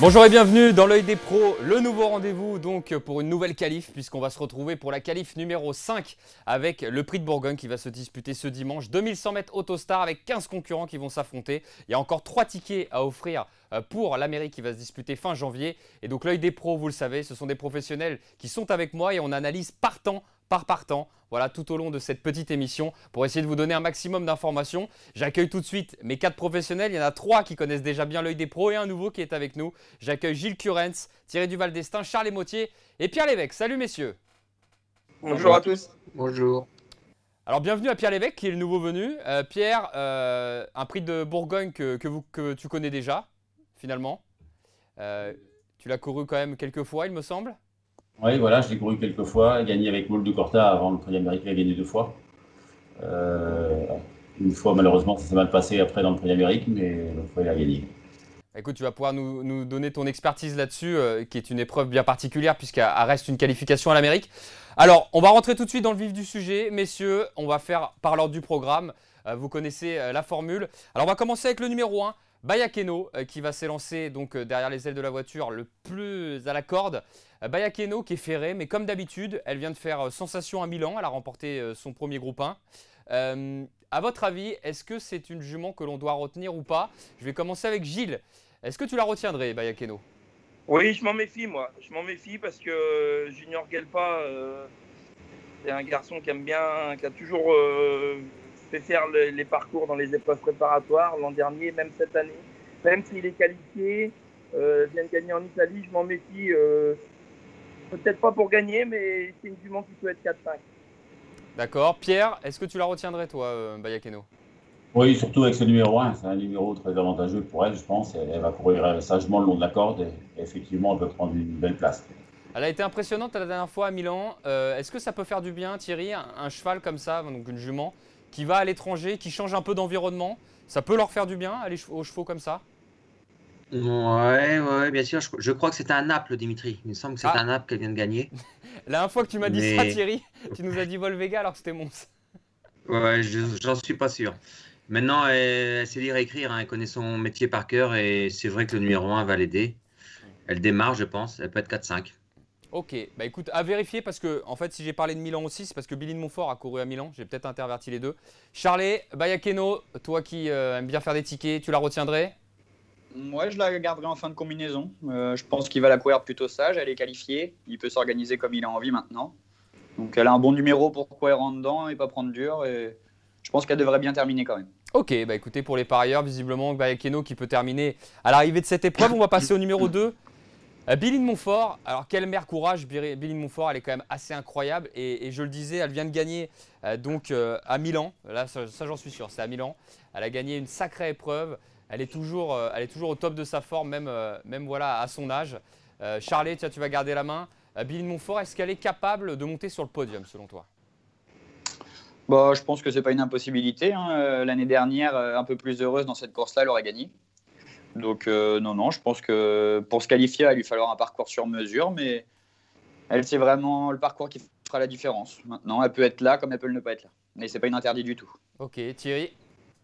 Bonjour et bienvenue dans l'œil des pros, le nouveau rendez-vous donc pour une nouvelle qualif puisqu'on va se retrouver pour la qualif numéro 5 avec le prix de Bourgogne qui va se disputer ce dimanche. 2100 mètres Autostar avec 15 concurrents qui vont s'affronter. Il y a encore 3 tickets à offrir pour l'Amérique qui va se disputer fin janvier. Et donc l'œil des pros, vous le savez, ce sont des professionnels qui sont avec moi et on analyse partant par partant, voilà, tout au long de cette petite émission pour essayer de vous donner un maximum d'informations. J'accueille tout de suite mes 4 professionnels. Il y en a 3 qui connaissent déjà bien l'œil des pros et un nouveau qui est avec nous. J'accueille Gilles Curens, Thierry Duval d'Estaing, Charles Émotier et Pierre Lévesque. Salut messieurs. Bonjour à tous. Bonjour. Alors bienvenue à Pierre Lévesque qui est le nouveau venu. Pierre, un prix de Bourgogne que tu connais déjà finalement. Tu l'as couru quand même quelques fois il me semble. Oui, voilà, je l'ai couru quelques fois, gagné avec Maul de Corta avant le prix américain, il a gagné 2 fois. Une fois, malheureusement, ça s'est mal passé après dans le prix d'Amérique, mais l'autre fois, il a gagné. Écoute, tu vas pouvoir nous donner ton expertise là-dessus, qui est une épreuve bien particulière puisqu'elle reste une qualification à l'Amérique. Alors, on va rentrer tout de suite dans le vif du sujet. Messieurs, on va faire par l'ordre du programme. Vous connaissez la formule. Alors, on va commencer avec le numéro 1. Bayakeno qui va s'élancer donc derrière les ailes de la voiture le plus à la corde. Bayakeno qui est ferrée, mais comme d'habitude, elle vient de faire sensation à Milan. Elle a remporté son premier groupe 1. À votre avis, est-ce que c'est une jument que l'on doit retenir ou pas? Je vais commencer avec Gilles. Est-ce que tu la retiendrais, Bayakeno? Oui, je m'en méfie, moi. Je m'en méfie parce que Junior Gelpa, c'est un garçon qui aime bien, qui a toujours fait faire les parcours dans les épreuves préparatoires. L'an dernier, même cette année, même s'il est qualifié, vient de gagner en Italie, je m'en méfie. Peut-être pas pour gagner, mais c'est une jument qui peut être 4-5. D'accord. Pierre, est-ce que tu la retiendrais, toi, Bayakeno? Oui, surtout avec ce numéro 1, c'est un numéro très avantageux pour elle, je pense. Elle va courir sagement le long de la corde et effectivement, elle peut prendre une belle place. Elle a été impressionnante la dernière fois à Milan. Est-ce que ça peut faire du bien, Thierry, un cheval comme ça, donc une jument, qui va à l'étranger, qui change un peu d'environnement? Ça peut leur faire du bien, aller aux chevaux comme ça? Ouais, bien sûr. Je crois que c'était à Naples, Dimitri. Il me semble que c'était à Naples qu'elle vient de gagner. La dernière fois que tu m'as dit ça, Thierry, tu nous as dit Volvega alors que c'était Mons. Ouais, j'en suis pas sûr. Maintenant, elle sait lire et écrire, hein, elle connaît son métier par cœur et c'est vrai que le numéro 1 va l'aider. Elle démarre, je pense. Elle peut être 4-5. Ok, bah écoute, à vérifier parce que, en fait, si j'ai parlé de Milan aussi, c'est parce que Billy de Montfort a couru à Milan. J'ai peut-être interverti les deux. Charlet, Bayakeno, toi qui aimes bien faire des tickets, tu la retiendrais? Moi, je la garderai en fin de combinaison. Je pense qu'il va la courir plutôt sage. Elle est qualifiée. Il peut s'organiser comme il a envie maintenant. Donc, elle a un bon numéro pour courir en dedans et pas prendre dur. Et je pense qu'elle devrait bien terminer quand même. Ok, bah écoutez, pour les parieurs, visiblement, Bayakeno qui peut terminer à l'arrivée de cette épreuve. On va passer au numéro 2. Billy de Montfort. Alors, quel mère courage, Billy de Montfort, elle est quand même assez incroyable. Et je le disais, elle vient de gagner à Milan. Là, ça j'en suis sûr, c'est à Milan. Elle a gagné une sacrée épreuve. Elle est toujours au top de sa forme, même voilà, à son âge. Charlet, tiens, tu vas garder la main. Billy de Montfort, est-ce qu'elle est capable de monter sur le podium, selon toi? Bah, je pense que c'est pas une impossibilité. Hein. L'année dernière, un peu plus heureuse dans cette course-là, elle aurait gagné. Donc, non, je pense que pour se qualifier, il va lui falloir un parcours sur mesure. Mais elle, c'est vraiment le parcours qui fera la différence. Maintenant, elle peut être là comme elle peut ne pas être là. Mais c'est pas une interdit du tout. Ok, Thierry?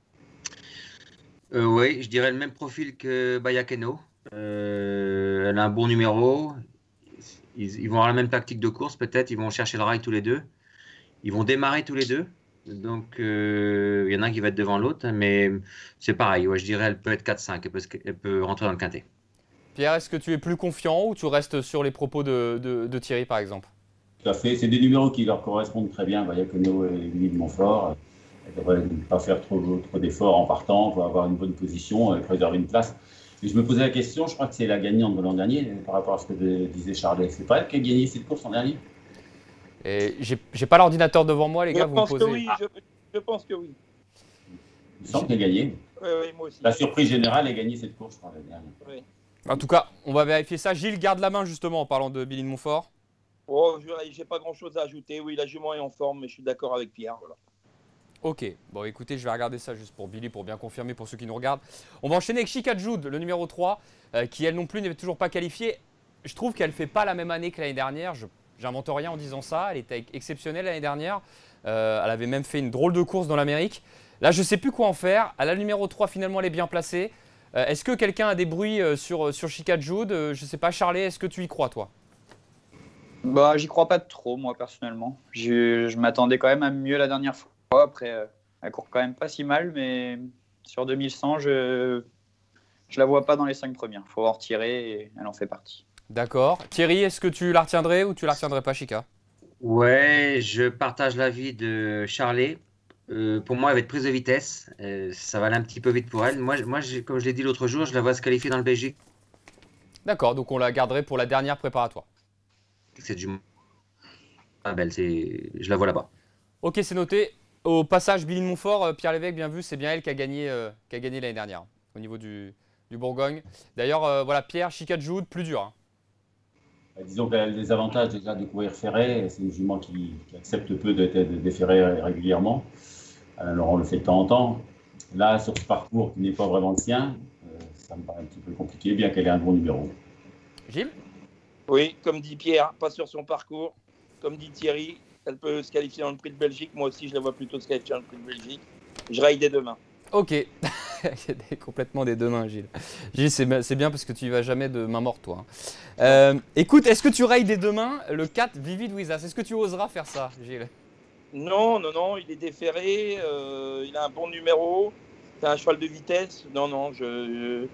Oui, je dirais le même profil que Bayakeno. Elle a un bon numéro. Ils vont avoir la même tactique de course, peut-être. Ils vont chercher le rail tous les deux. Ils vont démarrer tous les deux. Donc, il y en a un qui va être devant l'autre. Mais c'est pareil. Ouais, je dirais elle peut être 4-5. Elle peut rentrer dans le quintet. Pierre, est-ce que tu es plus confiant ou tu restes sur les propos de Thierry, par exemple? Tout à fait. C'est des numéros qui leur correspondent très bien, Bayakeno et Billy de Montfort. Elle ne devrait pas faire trop d'efforts en partant, pour avoir une bonne position et préserver une place. Et je me posais la question, je crois que c'est la gagnante de l'an dernier, par rapport à ce que disait Charlet. C'est pas elle qui a gagné cette course l'an dernier? J'ai pas l'ordinateur devant moi, les gars, vous me posez. Oui, je pense que oui. Il me semble qu'elle a gagné. Oui, moi aussi. La surprise générale est gagné cette course, je crois, l'année dernière. Oui. En tout cas, on va vérifier ça. Gilles, garde la main justement en parlant de Billy de Montfort. Oh, j'ai pas grand-chose à ajouter. Oui, la jument est en forme, mais je suis d'accord avec Pierre. Voilà. Ok, bon écoutez, je vais regarder ça juste pour Billy, pour bien confirmer pour ceux qui nous regardent. On va enchaîner avec Chica Jude, le numéro 3, qui elle non plus n'est toujours pas qualifiée. Je trouve qu'elle ne fait pas la même année que l'année dernière, j'invente rien en disant ça, elle était exceptionnelle l'année dernière. Elle avait même fait une drôle de course dans l'Amérique. Là, je ne sais plus quoi en faire. À la numéro 3, finalement, elle est bien placée. Est-ce que quelqu'un a des bruits sur Chica Jude? Je sais pas, Charlet, est-ce que tu y crois, toi? Bah, j'y crois pas trop, moi, personnellement. Je m'attendais quand même à mieux la dernière fois. Après, elle court quand même pas si mal, mais sur 2100, je la vois pas dans les 5 premières. Il faut en retirer et elle en fait partie. D'accord. Thierry, est-ce que tu la retiendrais ou tu la retiendrais pas, Chica? Ouais, je partage l'avis de Charlet. Pour moi, elle va être prise de vitesse. Ça va aller un petit peu vite pour elle. Moi comme je l'ai dit l'autre jour, je la vois se qualifier dans le Belgique. D'accord, donc on la garderait pour la dernière préparatoire. C'est du belle, je la vois là-bas. Ok, c'est noté. Au passage, Billy de Montfort, Pierre Lévesque, bien vu, c'est bien elle qui a gagné l'année dernière au niveau du Bourgogne. D'ailleurs, voilà, Pierre, Chica Jude, plus dur. Hein. Disons qu'elle a des avantages déjà de courir ferré. C'est une jument qui accepte peu d'être déférée régulièrement. Alors on le fait de temps en temps. Là, sur ce parcours qui n'est pas vraiment le sien, ça me paraît un petit peu compliqué, bien qu'elle ait un bon numéro. Gilles? Oui, comme dit Pierre, pas sur son parcours. Comme dit Thierry, elle peut se qualifier dans le Prix de Belgique. Moi aussi, je la vois plutôt se qualifier dans le Prix de Belgique. Je raille des deux mains. Ok, complètement des deux mains, Gilles. Gilles, c'est bien parce que tu y vas jamais de main morte, toi. Écoute, est-ce que tu railles des deux mains le 4 Vivid Wizas? Est-ce que tu oseras faire ça, Gilles? Non, il est déféré. Il a un bon numéro. C'est un cheval de vitesse. Non, je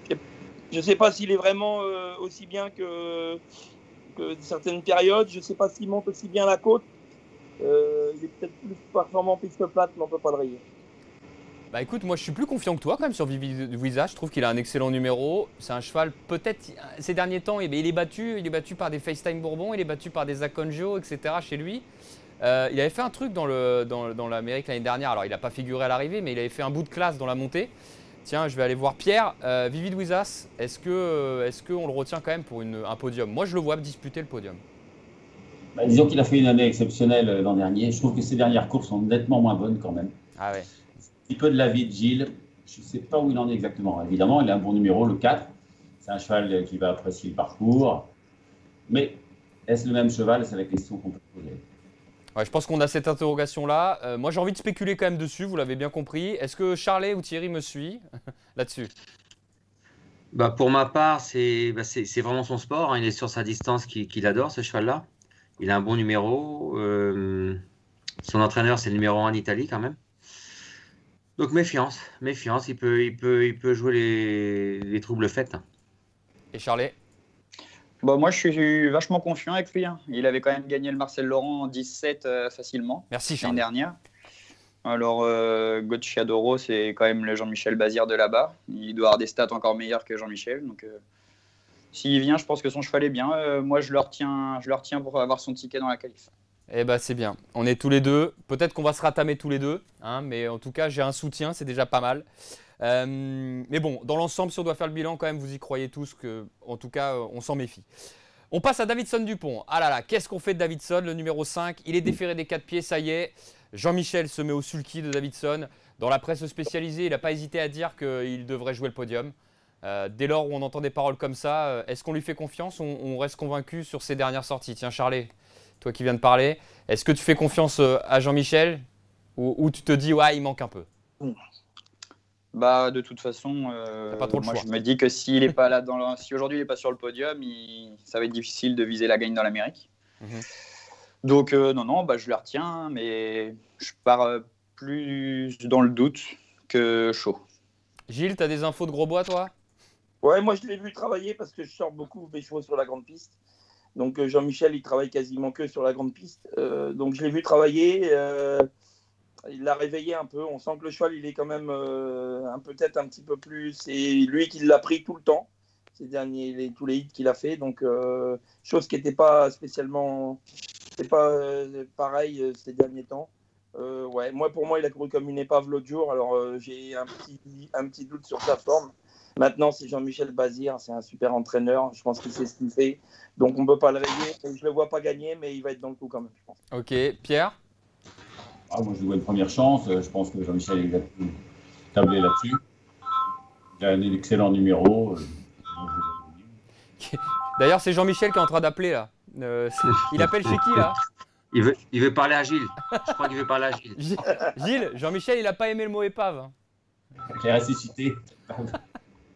sais pas s'il est vraiment aussi bien que certaines périodes. Je sais pas s'il monte aussi bien la côte. Il est peut-être plus performant piste plate, mais on peut pas le rayer. Bah écoute, moi je suis plus confiant que toi quand même sur Vivid Wizas. Je trouve qu'il a un excellent numéro. C'est un cheval, peut-être, ces derniers temps, il est battu par des FaceTime Bourbon, il est battu par des Akonjo, etc. chez lui. Il avait fait un truc dans l'Amérique l'année dernière. Alors il n'a pas figuré à l'arrivée, mais il avait fait un bout de classe dans la montée. Tiens, je vais aller voir Pierre. Vivid Wizas, est-ce qu'on le retient quand même pour un podium? Moi je le vois disputer le podium. Bah, disons qu'il a fait une année exceptionnelle l'an dernier. Je trouve que ses dernières courses sont nettement moins bonnes quand même. Ah ouais. Un petit peu de l'avis de Gilles. Je ne sais pas où il en est exactement. Évidemment, il a un bon numéro, le 4. C'est un cheval qui va apprécier le parcours. Mais est-ce le même cheval? C'est la question qu'on peut poser. Ouais, je pense qu'on a cette interrogation-là. Moi, j'ai envie de spéculer quand même dessus, vous l'avez bien compris. Est-ce que Charlet ou Thierry me suit là-dessus? Bah, pour ma part, c'est vraiment son sport. Hein. Il est sur sa distance qu'il adore, ce cheval-là. Il a un bon numéro. Son entraîneur, c'est le numéro 1 d'Italie quand même. Donc méfiance. Il peut jouer les troubles faits. Et Charlet? Bah, moi, je suis vachement confiant avec lui. Hein. Il avait quand même gagné le Marcel Laurent en 17 facilement. Merci, l'année Charlet. dernière. Alors, Gocciadoro, c'est quand même le Jean-Michel Bazir de là-bas. Il doit avoir des stats encore meilleures que Jean-Michel. Donc, s'il vient, je pense que son cheval est bien. Moi, je le retiens pour avoir son ticket dans la qualif. Eh ben c'est bien. On est tous les deux. Peut-être qu'on va se ratamer tous les deux. Hein, mais en tout cas, j'ai un soutien. C'est déjà pas mal. Mais bon, dans l'ensemble, si on doit faire le bilan, quand même, vous y croyez tous que, en tout cas, on s'en méfie. On passe à Davidson Dupont. Ah là là, qu'est-ce qu'on fait de Davidson, le numéro 5? Il est déféré des 4 pieds, ça y est. Jean-Michel se met au sulky de Davidson. Dans la presse spécialisée, il n'a pas hésité à dire qu'il devrait jouer le podium. Dès lors où on entend des paroles comme ça, est-ce qu'on lui fait confiance? On reste convaincu sur ses dernières sorties? Tiens, Charlet, toi qui viens de parler, est-ce que tu fais confiance à Jean-Michel ou tu te dis, ouais, il manque un peu? Bah, de toute façon, pas trop le moi choix. je me dis que s'il est pas là si aujourd'hui il n'est pas sur le podium, ça va être difficile de viser la gagne dans l'Amérique. Donc non, bah, je le retiens, mais je pars plus dans le doute que chaud. Gilles, tu as des infos de Grosbois, toi? Ouais, moi je l'ai vu travailler parce que je sors beaucoup mes chevaux sur la grande piste. Donc Jean-Michel, il travaille quasiment que sur la grande piste. Donc je l'ai vu travailler. Il l'a réveillé un peu. On sent que le cheval, il est quand même peut-être un petit peu plus. C'est lui qui l'a pris tout le temps, tous les hits qu'il a fait. Donc chose qui n'était pas spécialement, c'est pas pareil ces derniers temps. Ouais, pour moi, il a couru comme une épave l'autre jour. Alors j'ai un petit doute sur sa forme. Maintenant, c'est Jean-Michel Bazir, c'est un super entraîneur. Je pense qu'il sait ce qu'il fait. Donc, on ne peut pas le rayer. Je ne le vois pas gagner, mais il va être dans le coup quand même, je pense. Ok. Pierre? Moi, je lui vois une première chance. Je pense que Jean-Michel il a pu tabler là-dessus. Il a un excellent numéro. D'ailleurs, c'est Jean-Michel qui est en train d'appeler là. Il appelle chez qui là? Il veut parler à Gilles. Je crois qu'il veut parler à Gilles. Gilles, Jean-Michel, il n'a pas aimé le mot épave. Il est ressuscité.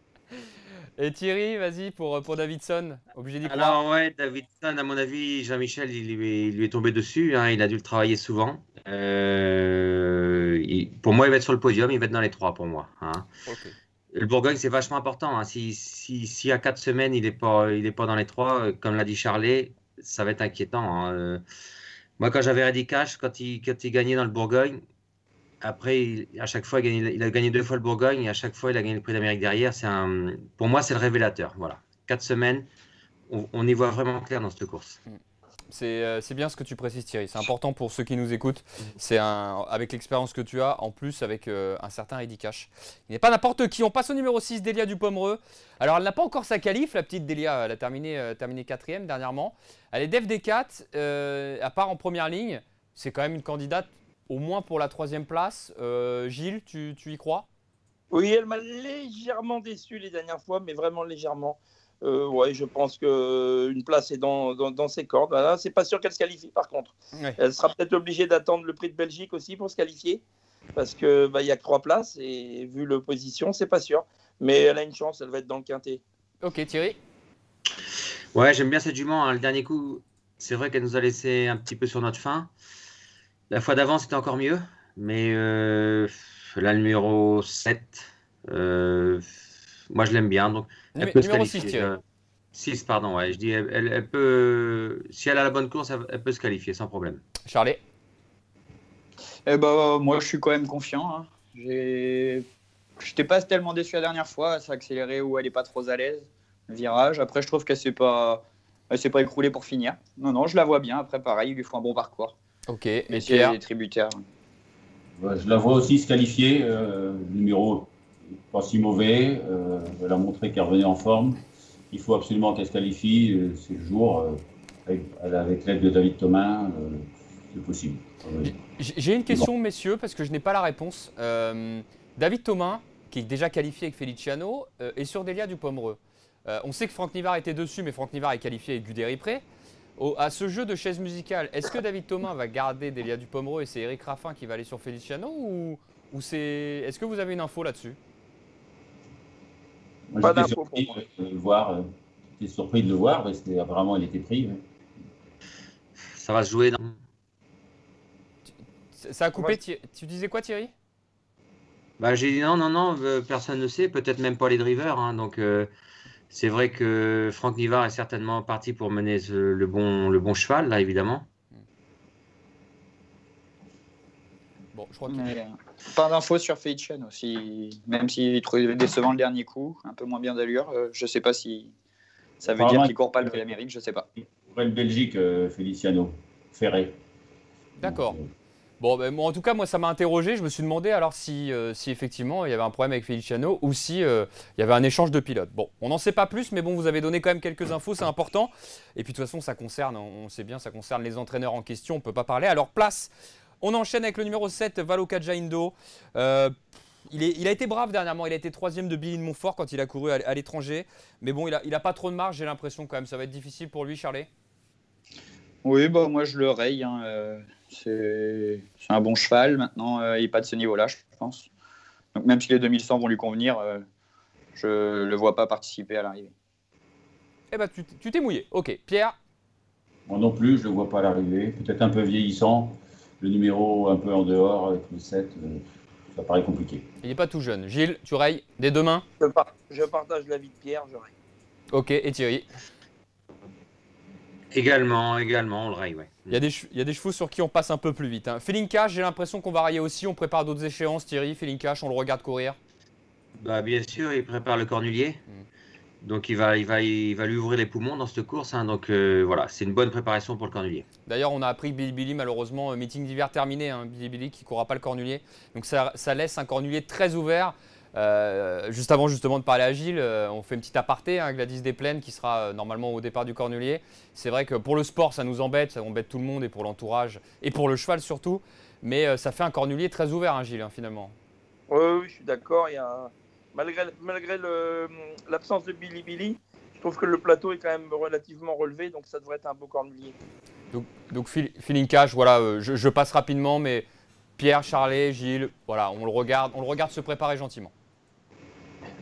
Et Thierry, vas-y, pour Davidson, obligé d'y croire. Alors ouais, Davidson, à mon avis, Jean-Michel, il lui est tombé dessus, hein, il a dû le travailler souvent. Pour moi, il va être sur le podium, il va être dans les 3 pour moi. Hein. Ok. Le Bourgogne, c'est vachement important. Hein. Si à 4 semaines, il est pas dans les 3, comme l'a dit Charlet, ça va être inquiétant. Hein. Moi, quand j'avais Reddy Cash, quand il gagnait dans le Bourgogne, après, à chaque fois, il a gagné 2 fois le Bourgogne et à chaque fois, il a gagné le Prix d'Amérique derrière. Pour moi, c'est le révélateur. Voilà. 4 semaines, on y voit vraiment clair dans cette course. C'est bien ce que tu précises, Thierry. C'est important pour ceux qui nous écoutent. Avec l'expérience que tu as, en plus avec un certain Reddy Cash. Il n'est pas n'importe qui. On passe au numéro 6, Delia Dupomereux. Alors, elle n'a pas encore sa qualif, la petite Delia. Elle a terminé 4e dernièrement. Elle est Dev D4. À part en première ligne, c'est quand même une candidate au moins pour la 3e place. Gilles, tu y crois? Oui, elle m'a légèrement déçu les dernières fois, mais vraiment légèrement. Ouais, je pense qu'une place est dans ses cordes. Voilà, c'est pas sûr qu'elle se qualifie par contre. Ouais. Elle sera peut-être obligée d'attendre le prix de Belgique aussi pour se qualifier. Parce qu'il y a que 3 places et vu l'opposition, c'est pas sûr. Mais elle a une chance, elle va être dans le quintet. Ok, Thierry. Ouais, j'aime bien cette jument. Hein. Le dernier coup, c'est vrai qu'elle nous a laissé un petit peu sur notre faim. La fois d'avant, c'était encore mieux. Mais là, le numéro 7, moi, je l'aime bien. Donc, elle peut se Numéro qualifier. 6, Thierry. 6, pardon. Ouais, je dis, elle peut, si elle a la bonne course, elle peut se qualifier sans problème. Charlet. Eh ben, moi, je suis quand même confiant. Hein. Je n'étais pas tellement déçu la dernière fois. Ça a accéléré où elle n'est pas trop à l'aise. Le virage. Après, je trouve qu'elle ne s'est pas écroulée pour finir. Non, je la vois bien. Après, pareil, il lui faut un bon parcours. Ok, et Mais si Pierre. elle est tributaire. Ouais, je la vois aussi se qualifier. Numéro pas si mauvais. Elle a montré qu'elle revenait en forme. Il faut absolument qu'elle se qualifie. C'est le jour. Avec l'aide de David Thomas, c'est possible. J'ai une question, messieurs, parce que je n'ai pas la réponse. David Thomas, qui est déjà qualifié avec Feliciano, est sur Delia Dupomereux. On sait que Franck Nivard était dessus, mais Franck Nivard est qualifié avec Guderipré. À ce jeu de chaise musicale, est-ce que David Thomas va garder Delia Dupomereux et c'est Eric Raffin qui va aller sur Feliciano ou est-ce que vous avez une info là-dessus? Pas J'étais d'info surpris pour moi. de le voir. J'étais surpris de le voir parce qu'apparemment il était pris. Ça va se jouer dans... Ça a coupé. Tu disais quoi, Thierry? Bah, j'ai dit non, personne ne sait, peut-être même pas les drivers. Hein, donc, c'est vrai que Franck Nivard est certainement parti pour mener le bon cheval, là, évidemment. Bon, je crois que... Pas d'infos sur Feliciano aussi. Même s'il trouvait décevant le dernier coup, un peu moins bien d'allure. Je sais pas si ça veut dire qu'il court pas le Prix d'Amérique, je sais pas. Pour le Belgique, Feliciano, Ferré. D'accord. Bon, ben, en tout cas, moi, ça m'a interrogé. Je me suis demandé alors si effectivement il y avait un problème avec Feliciano ou si il y avait un échange de pilotes. Bon, on n'en sait pas plus, mais bon, vous avez donné quand même quelques infos, c'est important. Et puis de toute façon, ça concerne, on sait bien, ça concerne les entraîneurs en question. On ne peut pas parler. Alors, place. On enchaîne avec le numéro 7, Valokaja Indo. Il a été brave dernièrement. Il a été 3e de Billy de Montfort quand il a couru à l'étranger. Mais bon, il a pas trop de marge, j'ai l'impression quand même. Ça va être difficile pour lui, Charlet. Oui, bah, moi je le raye. Hein. C'est un bon cheval. Maintenant, il n'est pas de ce niveau-là, je pense. Donc même si les 2100 vont lui convenir, je ne le vois pas participer à l'arrivée. Eh ben, tu t'es mouillé. Ok, Pierre. Moi non plus, je ne le vois pas à l'arrivée. Peut-être un peu vieillissant. Le numéro un peu en dehors avec le 7, ça paraît compliqué. Il n'est pas tout jeune. Gilles, tu rayes des deux mains? Je partage l'avis de Pierre, je raye. Ok, et Thierry? Également, on le raye, ouais. Il y a des chevaux sur qui on passe un peu plus vite. Hein. Feeling Cash, j'ai l'impression qu'on va rayer aussi. On prépare d'autres échéances, Thierry. Feeling Cash, on le regarde courir. Bah, bien sûr, il prépare le cornulier. Donc, il va lui ouvrir les poumons dans cette course. Hein. Donc, voilà, c'est une bonne préparation pour le cornulier. D'ailleurs, on a appris que Billy, malheureusement, meeting d'hiver terminé. Hein, Billy qui ne courra pas le cornulier. Donc, ça laisse un cornulier très ouvert. Juste avant justement de parler à Gilles, on fait une petite aparté, hein, Gladys Desplaines qui sera normalement au départ du cornulier. C'est vrai que pour le sport ça nous embête, ça embête tout le monde et pour l'entourage et pour le cheval surtout. Mais ça fait un cornulier très ouvert, hein, Gilles, hein, finalement. Oui, je suis d'accord. Malgré l'absence de Billy, je trouve que le plateau est quand même relativement relevé, donc ça devrait être un beau cornulier. Donc Feeling Cash, voilà, je passe rapidement, mais Pierre, Charlet, Gilles, voilà, on le regarde se préparer gentiment.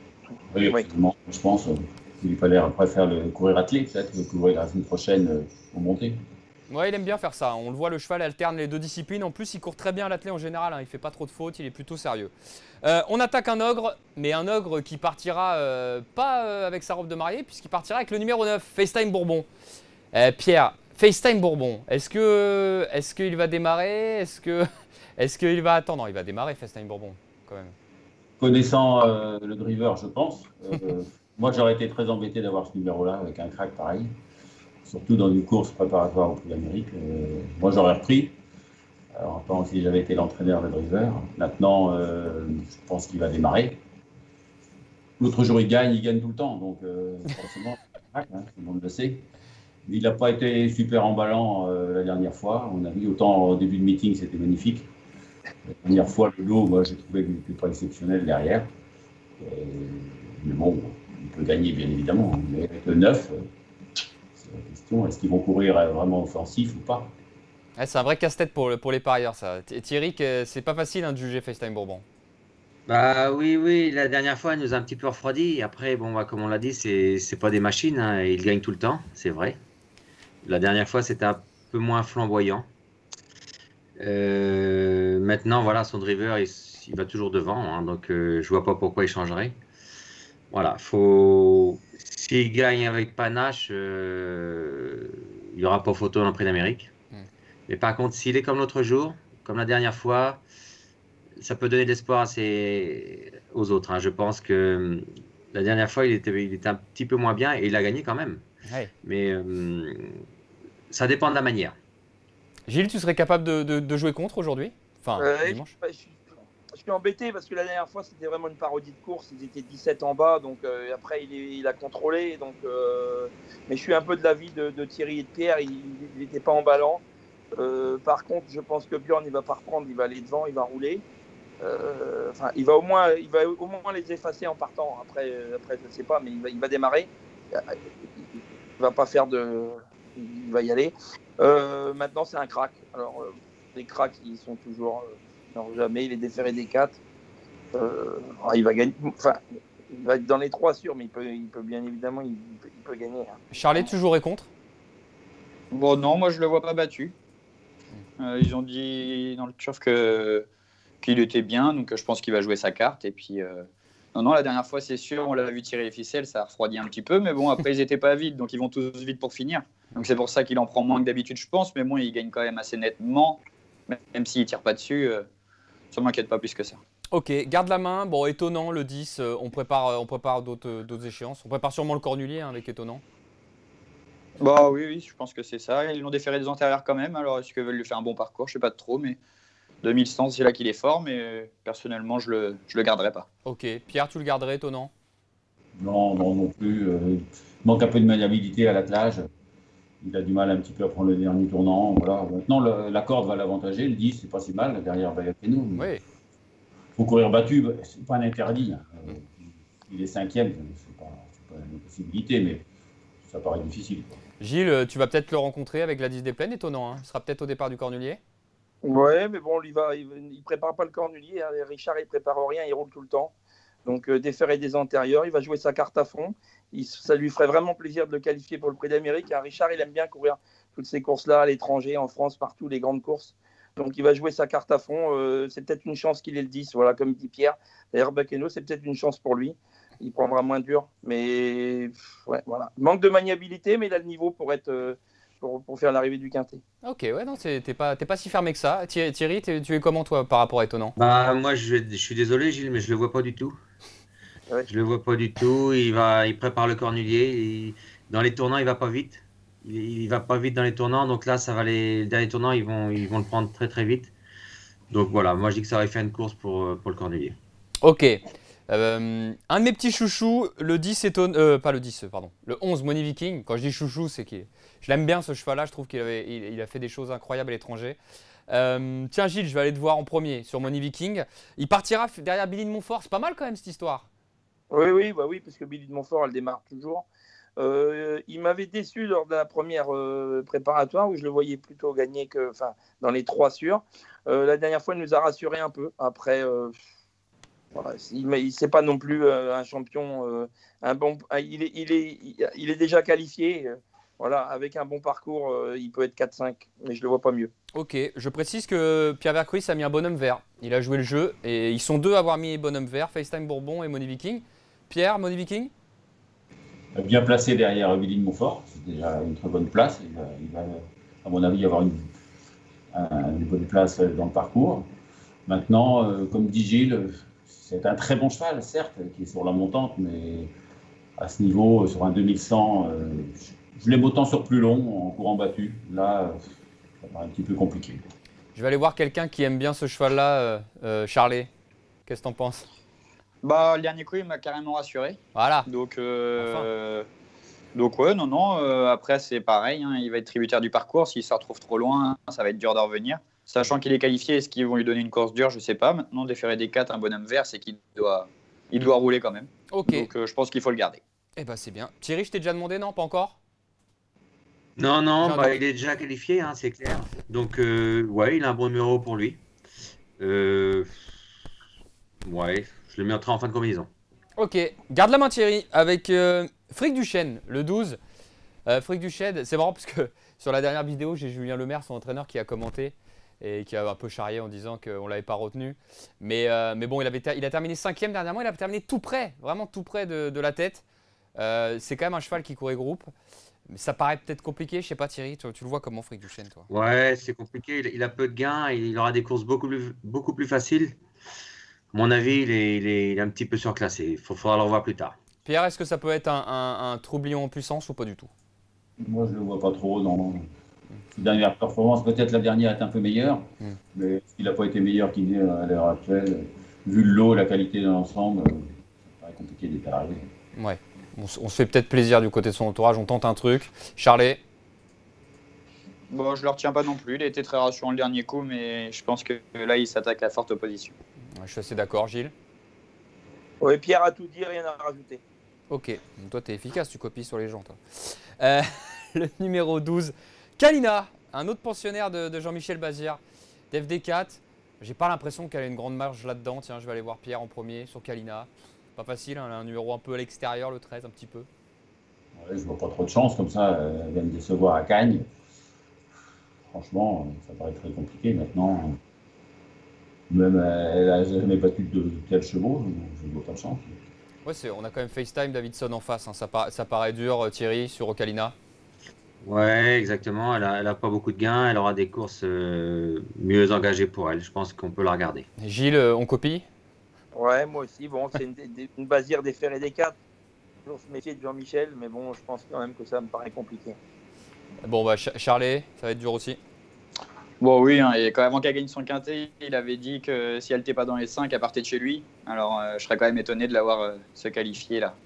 Oui, absolument. Je pense qu'il préfère courir attelé, peut-être, que courir la semaine prochaine pour monter. Ouais, il aime bien faire ça. On le voit, le cheval alterne les deux disciplines. En plus, il court très bien à l'attelé en général. Hein. Il fait pas trop de fautes. Il est plutôt sérieux. On attaque un ogre, mais un ogre qui partira pas avec sa robe de mariée, puisqu'il partira avec le numéro 9, FaceTime Bourbon. Pierre, FaceTime Bourbon. Est-ce qu'il va démarrer? Est-ce qu'il va attendre? Non, il va démarrer FaceTime Bourbon, quand même. Connaissant le driver, je pense. Moi, j'aurais été très embêté d'avoir ce numéro-là avec un crack pareil. Surtout dans une course préparatoire au Prix d'Amérique. Moi, j'aurais repris. Alors, pas si j'avais été l'entraîneur de driver. Maintenant, je pense qu'il va démarrer. L'autre jour, il gagne tout le temps. Donc, forcément, tout le monde le sait. Il n'a pas été super emballant la dernière fois. On a vu autant au début de meeting, c'était magnifique. La dernière fois, le lot, moi, j'ai trouvé qu'il n'était pas exceptionnel derrière. Mais bon, il peut gagner, bien évidemment. Mais avec le 9, c'est la question, est-ce qu'ils vont courir vraiment offensif ou pas? Ouais, c'est un vrai casse-tête pour les parieurs, ça. Thierry, c'est pas facile de juger FaceTime Bourbon. Bah oui, la dernière fois, il nous a un petit peu refroidi. Après, bon, bah, comme on l'a dit, c'est pas des machines, hein. Il gagne tout le temps, c'est vrai. La dernière fois, c'était un peu moins flamboyant. Maintenant, voilà, son driver, il va toujours devant, hein, donc je vois pas pourquoi il changerait. Voilà, s'il gagne avec panache, il n'y aura pas photo dans le Prix d'Amérique. Mais par contre, s'il est comme l'autre jour, comme la dernière fois, ça peut donner de l'espoir aux autres. Hein. Je pense que la dernière fois, il était un petit peu moins bien et il a gagné quand même. Ouais. Mais ça dépend de la manière. Gilles, tu serais capable de jouer contre aujourd'hui? Enfin, dimanche. Je suis embêté parce que la dernière fois, c'était vraiment une parodie de course. Ils étaient 17 en bas, donc après, il a contrôlé. Donc, mais je suis un peu de l'avis de Thierry et de Pierre. Il n'était pas emballant. Par contre, je pense que Björn, il va pas reprendre. Il va aller devant, il va rouler. Il va au moins les effacer en partant. Après, je ne sais pas, mais il va démarrer. Il va pas faire il va y aller. Maintenant, c'est un crack. Alors, les cracks, ils sont toujours jamais. Il est déféré des 4. Il va gagner. Enfin, il va être dans les 3 sûrs, mais il peut bien évidemment, il peut gagner. Hein. Charlet, tu jouerais contre? Bon, non, moi je le vois pas battu. Ils ont dit dans le turf qu'il était bien, donc je pense qu'il va jouer sa carte. Et puis, non, la dernière fois, c'est sûr, on l'a vu tirer les ficelles, ça a refroidi un petit peu, mais bon, après, ils n'étaient pas vides, donc ils vont tous vite pour finir. Donc c'est pour ça qu'il en prend moins que d'habitude, je pense, mais bon, il gagne quand même assez nettement, même s'il ne tire pas dessus, ça ne m'inquiète pas plus que ça. Ok, garde la main. Bon, étonnant, le 10, on prépare d'autres échéances. On prépare sûrement le cornulier avec étonnant. Bah oui, je pense que c'est ça. Ils l'ont déféré des antérieurs quand même, alors est-ce qu'ils veulent lui faire un bon parcours? Je ne sais pas trop, mais 2100, c'est là qu'il est fort, mais personnellement, je le garderai pas. Ok, Pierre, tu le garderais, étonnant? Non plus. Il manque un peu de maniabilité à l'attelage. Il a du mal un petit peu à prendre le dernier tournant. Voilà. Maintenant, la corde va l'avantager. Le 10, c'est pas si mal. Derrière Bayakeno. Oui. Il faut courir battu. C'est pas un interdit. Il est 5e. C'est pas une possibilité, mais ça paraît difficile. Quoi. Gilles, tu vas peut-être le rencontrer avec Gladys Desplaines, étonnant. Hein. Il sera peut-être au départ du cornulier. Ouais, mais bon, il prépare pas le cornulier. Hein. Richard, il prépare rien. Il roule tout le temps. Donc, déféré des antérieurs. Il va jouer sa carte à fond. Ça lui ferait vraiment plaisir de le qualifier pour le Prix d'Amérique. Richard, il aime bien courir toutes ces courses-là à l'étranger, en France, partout, les grandes courses. Donc, il va jouer sa carte à fond. C'est peut-être une chance qu'il ait le 10, voilà, comme dit Pierre. D'ailleurs, Bayakeno, c'est peut-être une chance pour lui. Il prendra moins dur. Mais ouais, voilà. Manque de maniabilité, mais il a le niveau pour faire l'arrivée du quintet. Ok, ouais, non, t'es pas si fermé que ça. Thierry, tu es comment, toi, par rapport à étonnant? Bah, moi, je suis désolé, Gilles, mais je le vois pas du tout. Ouais. Je le vois pas du tout. Il prépare le cornulier. Dans les tournants, il va pas vite. Il va pas vite dans les tournants. Donc là, les derniers tournants, ils vont le prendre très très vite. Donc voilà, moi je dis que ça aurait fait une course pour le cornulier. Ok. Un de mes petits chouchous, le 10 pas le 10, pardon. Le 11 Money Viking. Quand je dis chouchou, c'est que je l'aime bien ce cheval-là. Je trouve qu'il a fait des choses incroyables à l'étranger. Tiens Gilles, je vais aller te voir en premier sur Money Viking. Il partira derrière Billy de Montfort. C'est pas mal quand même cette histoire. Oui, parce que Billy de Montfort, elle démarre toujours. Il m'avait déçu lors de la première préparatoire où je le voyais plutôt gagner dans les 3 sûrs. La dernière fois, il nous a rassuré un peu. Après, Voilà, c'est pas non plus un champion, il est déjà qualifié. Voilà, avec un bon parcours, il peut être 4-5, mais je le vois pas mieux. Ok, je précise que Pierre Vercruis a mis un bonhomme vert. Il a joué le jeu et ils sont deux à avoir mis bonhomme vert, FaceTime Bourbon et Money Viking. Pierre, Money Viking? Bien placé derrière Willy de Montfort, c'est déjà une très bonne place. Il va à mon avis, avoir une bonne place dans le parcours. Maintenant, comme dit Gilles, c'est un très bon cheval, certes, qui est sur la montante, mais à ce niveau, sur un 2100, je l'aime autant sur plus long, en courant battu. Là, ça paraît un petit peu compliqué. Je vais aller voir quelqu'un qui aime bien ce cheval-là, Charlet. Qu'est-ce que t'en penses? Bah, le dernier coup, il m'a carrément rassuré. Voilà. Donc ouais, non. Après, c'est pareil. Hein, il va être tributaire du parcours. S'il se retrouve trop loin, ça va être dur d'en revenir. Sachant qu'il est qualifié, est-ce qu'ils vont lui donner une course dure? Je sais pas. Maintenant, déférer des 4, un bonhomme vert, c'est qu'il doit rouler quand même. Ok. Donc je pense qu'il faut le garder. Eh ben c'est bien. Thierry, je t'ai déjà demandé, non? Pas encore? Non, il est déjà qualifié, hein, c'est clair. Donc, ouais, il a un bon numéro pour lui. Ouais, je le mettrai en fin de combinaison. Ok, garde la main Thierry avec Frick Duchesne, le 12. Frick Duchesne, c'est marrant parce que sur la dernière vidéo, j'ai Julien Lemaire, son entraîneur, qui a commenté et qui a un peu charrié en disant qu'on ne l'avait pas retenu. Mais bon, il a terminé 5e dernièrement, il a terminé tout près, vraiment tout près de la tête. C'est quand même un cheval qui courait groupe. Mais ça paraît peut-être compliqué, je sais pas Thierry, tu le vois comment Frick Duchesne toi? Ouais, c'est compliqué, il a peu de gains, il aura des courses beaucoup plus faciles. À mon avis, il est un petit peu surclassé, il faudra le revoir plus tard. Pierre, est-ce que ça peut être un troublion en puissance ou pas du tout? Moi, je ne le vois pas trop dans ses dernières performances. Peut-être la dernière est un peu meilleure, mais il n'a pas été meilleur qu'il est à l'heure actuelle. Vu le lot, la qualité de l'ensemble, ça paraît compliqué d'être arrivé. Ouais. On se fait peut-être plaisir du côté de son entourage, on tente un truc. Charlet? Bon, je ne le retiens pas non plus. Il a été très rassurant le dernier coup, mais je pense que là, il s'attaque à forte opposition. Je suis assez d'accord, Gilles. Oui, Pierre a tout dit, rien à rajouter. Ok, donc toi, tu es efficace, tu copies sur les gens, toi. Le numéro 12, Kalina, un autre pensionnaire de Jean-Michel Bazir, d'FD4. J'ai pas l'impression qu'elle a une grande marge là-dedans. Tiens, je vais aller voir Pierre en premier sur Kalina. Pas facile, hein, elle a un numéro un peu à l'extérieur, le 13, un petit peu. Ouais, je vois pas trop de chance comme ça. Elle vient me décevoir à Cagnes. Franchement, ça paraît très compliqué maintenant. Même elle n'a jamais battu de tels chevaux, je ne vois pas de chance. Ouais, on a quand même FaceTime Davidson en face. Hein. Ça paraît dur, Thierry, sur Kalina. Ouais, exactement. Elle a pas beaucoup de gains. Elle aura des courses mieux engagées pour elle. Je pense qu'on peut la regarder. Gilles, on copie? Ouais, moi aussi. Bon, c'est une Bazir déférée des 4. Toujours se méfier de Jean-Michel, mais bon, je pense quand même que ça me paraît compliqué. Bon, bah, Charlet, ça va être dur aussi. Bon, oui, hein, et quand avant qu'elle gagne son quintet, il avait dit que si elle n'était pas dans les 5, elle partait de chez lui. Alors, je serais quand même étonné de l'avoir se qualifier là.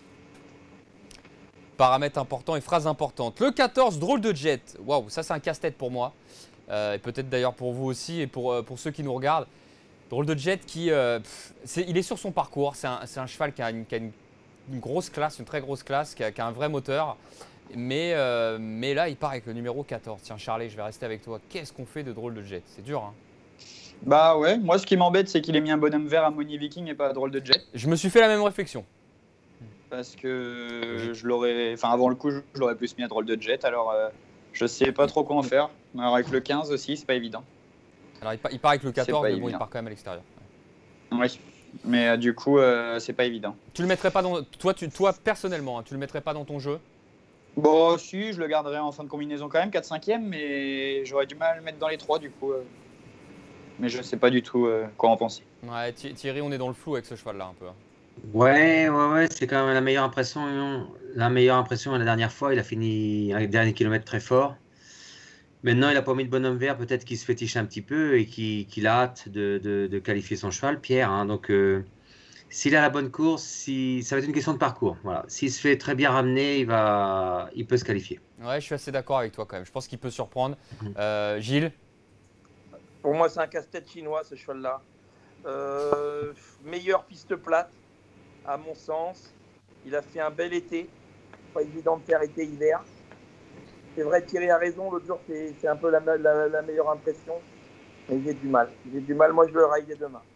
Paramètres importants et phrases importantes. Le 14, drôle de jet. Waouh, ça c'est un casse-tête pour moi. Et peut-être d'ailleurs pour vous aussi et pour ceux qui nous regardent. Drôle de jet qui, il est sur son parcours. C'est un cheval qui a une grosse classe, une très grosse classe, qui a un vrai moteur. Mais là, il part avec le numéro 14. Tiens, Charlet, je vais rester avec toi. Qu'est-ce qu'on fait de drôle de jet? C'est dur, hein? Bah ouais, moi ce qui m'embête, c'est qu'il ait mis un bonhomme vert à Money Viking et pas à drôle de jet. Je me suis fait la même réflexion. Parce que avant le coup, je l'aurais plus mis à drôle de jet. Alors, je sais pas trop quoi en faire. Alors, avec le 15 aussi, c'est pas évident. Alors, il part avec le 14, mais bon, évident. il part quand même à l'extérieur. Oui, mais du coup, c'est pas évident. Tu le mettrais pas dans. Toi personnellement, hein, tu le mettrais pas dans ton jeu? Bon, si, je le garderai en fin de combinaison quand même, 4-5e, mais j'aurais du mal à le mettre dans les 3 du coup. Mais je sais pas du tout quoi en penser. Ouais, Thierry, on est dans le flou avec ce cheval-là un peu. Ouais, c'est quand même la meilleure impression. La meilleure impression la dernière fois, il a fini un dernier kilomètre très fort. Maintenant, il n'a pas mis de bonhomme vert, peut-être qu'il se fétiche un petit peu et qu'il a hâte de qualifier son cheval, Pierre. Hein. Donc, s'il a la bonne course, ça va être une question de parcours. Voilà. S'il se fait très bien ramener, il peut se qualifier. Ouais, je suis assez d'accord avec toi quand même. Je pense qu'il peut surprendre. Gilles? Pour moi, c'est un casse-tête chinois, ce cheval-là. Meilleure piste plate, à mon sens. Il a fait un bel été. Pas évident de faire été-hiver. C'est vrai, Thierry a raison. L'autre jour, c'est un peu la meilleure impression. Mais j'ai du mal. Moi, je le raille dès demain.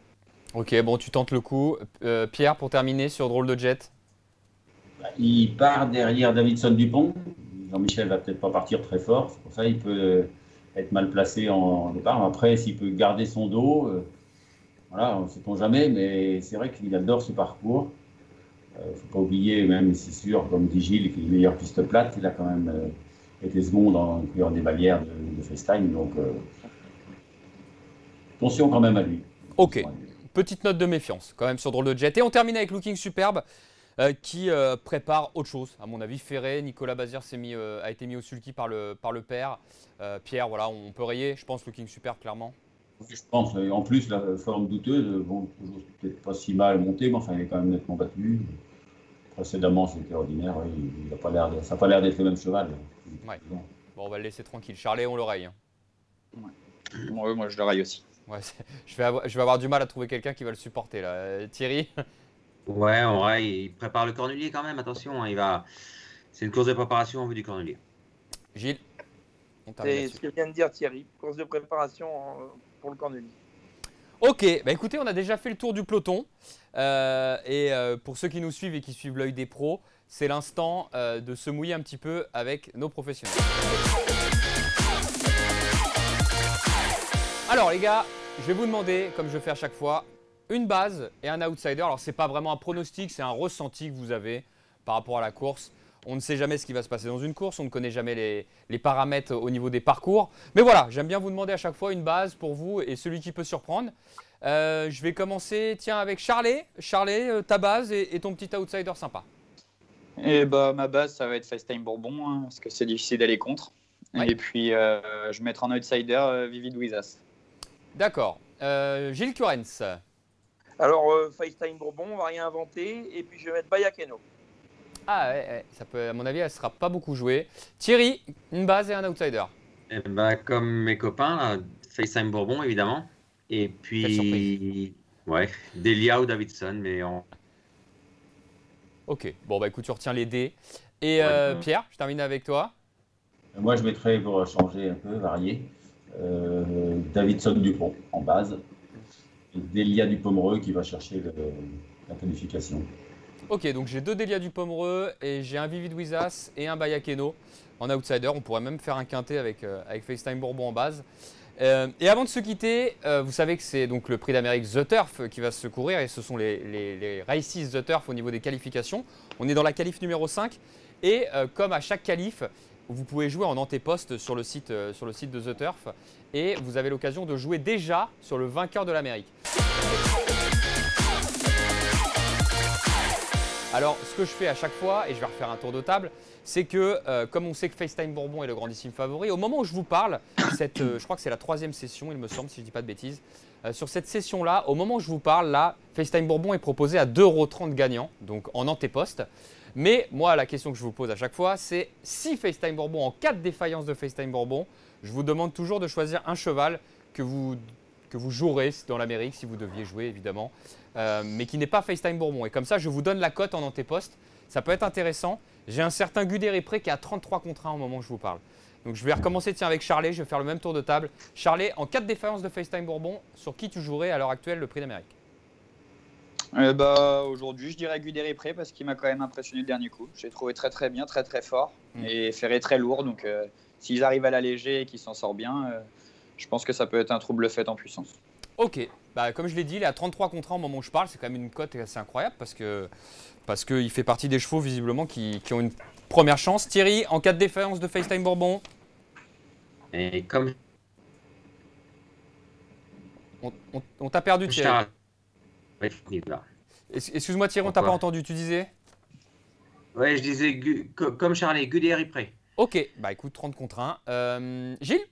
Ok, bon, tu tentes le coup. Pierre, pour terminer sur drôle de jet. Il part derrière Davidson Dupont. Jean-Michel va peut-être pas partir très fort. C'est pour ça qu'il peut être mal placé en départ. Après, s'il peut garder son dos, voilà, on ne sait-on jamais. Mais c'est vrai qu'il adore ce parcours. Il ne faut pas oublier, même si c'est sûr, comme dit Gilles, qu'il est meilleure piste plate. Il a quand même été second dans le couleur des Balières de FaceTime. Donc, attention quand même à lui. Ok, petite note de méfiance quand même sur drôle de jet. Et on termine avec Looking Superbe. Qui prépare autre chose, à mon avis. Ferré, Nicolas Bazir a été mis au sulky par le père. Pierre, voilà, on peut rayer, je pense, Looking Superbe, clairement. Je pense, en plus, la forme douteuse, bon, peut-être pas si mal monté, mais enfin, il est quand même nettement battu. Précédemment, c'était ordinaire, oui, ça n'a pas l'air d'être le même cheval. Ouais. Bon, on va le laisser tranquille. Charlet, on le raye. Ouais. Moi, je le raille aussi. Ouais, je vais avoir du mal à trouver quelqu'un qui va le supporter, là. Thierry. Ouais, en vrai, il prépare le cornulier quand même, attention, c'est une course de préparation en vue du cornulier. Gilles, c'est ce que vient de dire Thierry, course de préparation pour le cornulier. Ok, bah écoutez, on a déjà fait le tour du peloton. Pour ceux qui nous suivent et qui suivent l'œil des pros, c'est l'instant de se mouiller un petit peu avec nos professionnels. Alors les gars, je vais vous demander, comme je le fais à chaque fois, une base et un outsider. Alors c'est pas vraiment un pronostic, c'est un ressenti que vous avez par rapport à la course. On ne sait jamais ce qui va se passer dans une course, on ne connaît jamais les paramètres au niveau des parcours. Mais voilà, j'aime bien vous demander à chaque fois une base pour vous et celui qui peut surprendre. Je vais commencer, tiens, avec Charlet. Charlet, ta base et ton petit outsider sympa. Et bah, ma base, ça va être FaceTime Bourbon, hein, parce que c'est difficile d'aller contre. Ouais. Et puis, je vais mettre en outsider Vivid Wizas. D'accord. Gilles Curens. Alors, FaceTime Bourbon, on va rien inventer. Et puis, je vais mettre Bayakeno. Ah ouais, ça peut, à mon avis, elle ne sera pas beaucoup jouée. Thierry, une base et un outsider. Eh ben, comme mes copains, là, FaceTime Bourbon, évidemment. Et puis, ouais, Delia ou Davidson, mais en... Ok, bon, bah écoute, tu retiens les dés. Et Pierre, je termine avec toi. Moi, je mettrais, pour changer un peu, varier, Davidson Dupont en base. Et Delia du Pomereux qui va chercher la qualification. Ok, donc j'ai deux Delia du Pomereux et j'ai un Vivid Wizas et un Bayakeno en outsider. On pourrait même faire un quintet avec FaceTime Bourbon en base. Et avant de se quitter, vous savez que c'est donc le prix d'Amérique The Turf qui va se courir et ce sont les Races The Turf au niveau des qualifications. On est dans la qualif numéro 5 et comme à chaque qualif, vous pouvez jouer en antéposte sur le site de The Turf et vous avez l'occasion de jouer déjà sur le vainqueur de l'Amérique. Alors, ce que je fais à chaque fois, et je vais refaire un tour de table, c'est que, comme on sait que FaceTime Bourbon est le grandissime favori, au moment où je vous parle, je crois que c'est la 3e session, il me semble, si je ne dis pas de bêtises, sur cette session-là, au moment où je vous parle, là, FaceTime Bourbon est proposé à 2,30 € gagnant, donc en antéposte. Mais moi, la question que je vous pose à chaque fois, c'est si FaceTime Bourbon, en cas de défaillance de FaceTime Bourbon, je vous demande toujours de choisir un cheval que vous jouerez dans l'Amérique, si vous deviez jouer évidemment, mais qui n'est pas FaceTime Bourbon. Et comme ça, je vous donne la cote en antéposte. Ça peut être intéressant. J'ai un certain Guderipré qui est à 33 contre 1 au moment où je vous parle. Donc je vais recommencer avec Charlet, je vais faire le même tour de table. Charlet, en cas de défaillance de FaceTime Bourbon, sur qui tu jouerais à l'heure actuelle le prix d'Amérique? Aujourd'hui, je dirais Guderipré parce qu'il m'a quand même impressionné le dernier coup. J'ai trouvé très très bien, très très fort et Ferré très lourd. Donc s'ils arrivent à l'alléger et qu'il s'en sort bien, je pense que ça peut être un trouble fait en puissance. Ok, bah, comme je l'ai dit, il est à 33 contre 1 au moment où je parle. C'est quand même une cote assez incroyable parce qu'il fait partie des chevaux visiblement qui ont une première chance. Thierry, en cas de défaillance de FaceTime Bourbon. Et comme... On t'a perdu, Thierry. Là. Excuse-moi Thierry, on t'a pas entendu, tu disais? Ouais, je disais comme Charlet, Guderipré. Ok, bah écoute, 30 contre 1. Gilles?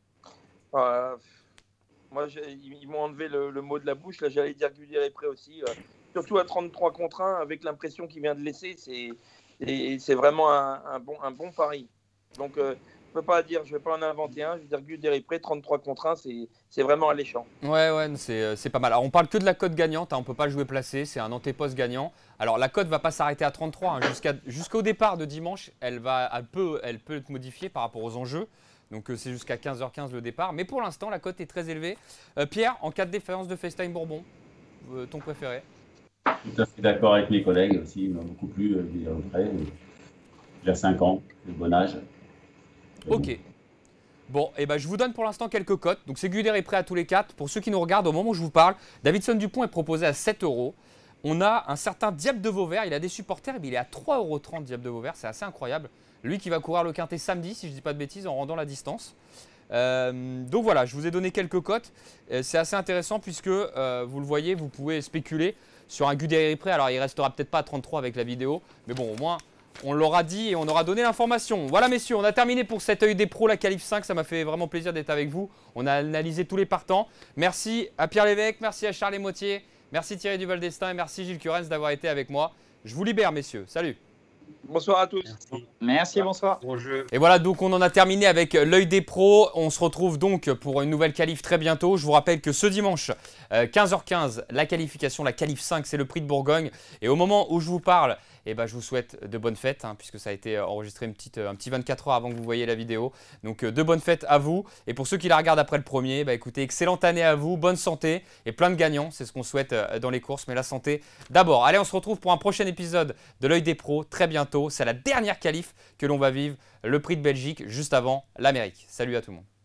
Moi, ils m'ont enlevé le mot de la bouche. Là, j'allais dire Guderipré aussi. Surtout à 33 contre 1, avec l'impression qu'il vient de laisser, c'est vraiment un bon pari. Donc, je ne peux pas dire, je ne vais pas en inventer un. Je vais dire Guderipré, 33 contre 1, c'est vraiment alléchant. Ouais, c'est pas mal. Alors, on parle que de la cote gagnante, hein, on ne peut pas le jouer placé, c'est un antéposte gagnant. Alors, la cote ne va pas s'arrêter à 33. Hein, jusqu'au départ de dimanche, elle peut être modifiée par rapport aux enjeux. Donc c'est jusqu'à 15h15 le départ. Mais pour l'instant, la cote est très élevée. Pierre, en cas de défaillance de FaceTime Bourbon? ton préféré? Tout à fait d'accord avec mes collègues aussi. Il m'a beaucoup plu, Guideret. J'ai 5 ans, le bon âge. Ok. Bon, et ben je vous donne pour l'instant quelques cotes. Donc c'est Guideret prêt à tous les 4. Pour ceux qui nous regardent au moment où je vous parle, Davidson Dupont est proposé à 7 €. On a un certain Diable de Vauvert, il a des supporters, mais il est à 3,30 € Diable de Vauvert, c'est assez incroyable. Lui qui va courir le quintet samedi, si je ne dis pas de bêtises, en rendant la distance. Donc voilà, je vous ai donné quelques cotes. C'est assez intéressant puisque, vous le voyez, vous pouvez spéculer sur un Guideret prêt. Alors il ne restera peut-être pas à 33 avec la vidéo, mais bon, au moins, on l'aura dit et on aura donné l'information. Voilà messieurs, on a terminé pour cet œil des pros, la qualif 5. Ça m'a fait vraiment plaisir d'être avec vous. On a analysé tous les partants. Merci à Pierre Lévesque, merci à Charles Motier, merci Thierry Duval d'Estaing et merci Gilles Curens d'avoir été avec moi. Je vous libère messieurs, salut. Bonsoir à tous. Merci, bonsoir. Bon jeu. Et voilà, donc on en a terminé avec l'œil des pros. On se retrouve donc pour une nouvelle qualif très bientôt. Je vous rappelle que ce dimanche, 15h15, la qualification, la qualif 5, c'est le prix de Bourgogne. Et au moment où je vous parle, eh ben, je vous souhaite de bonnes fêtes, puisque ça a été enregistré un petit 24 heures avant que vous voyiez la vidéo. Donc de bonnes fêtes à vous. Et pour ceux qui la regardent après le premier, bah, écoutez, excellente année à vous, bonne santé et plein de gagnants. C'est ce qu'on souhaite dans les courses, mais la santé d'abord. Allez, on se retrouve pour un prochain épisode de l'œil des pros très bientôt. C'est la dernière qualif que l'on va vivre, le prix de Belgique, juste avant l'Amérique. Salut à tout le monde.